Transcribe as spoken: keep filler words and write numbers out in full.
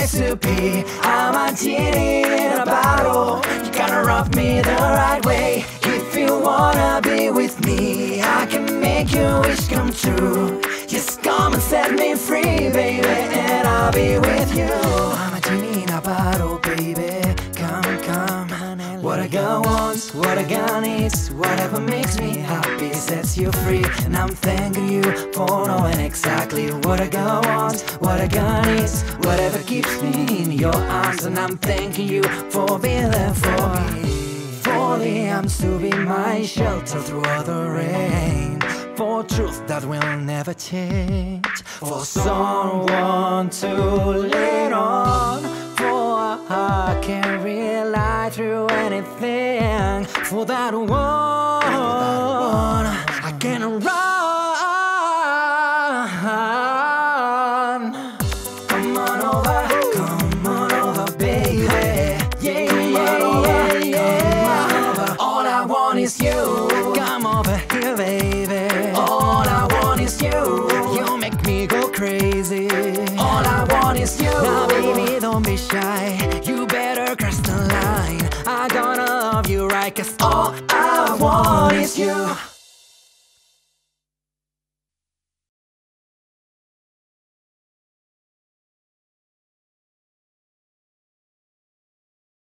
place to be. I'm a genie in a bottle. You gotta rub me the right way. If you wanna be with me, I can make your wish come true. Just come and set me free, baby, and I'll be with you. I'm a genie in a bottle, baby. Come, come. What a girl wants, what a girl needs, whatever makes me happy sets you free. And I'm thanking you for knowing exactly what a girl wants, what a girl needs, whatever keeps me in your arms. And I'm thanking you for being there for me. For the arms to be my shelter through all the rain. For truth that will never change. For someone to lean on. For I can rely through anything. For that one, I can run. Come on over, come on over, baby. Yeah, yeah, yeah, yeah. All I want is you. Come over here, baby. All I want is you. You make me go crazy. All I want is you. Now, baby, don't be shy. You better cross the line. I'm gonna love you right, 'cause all I want is you.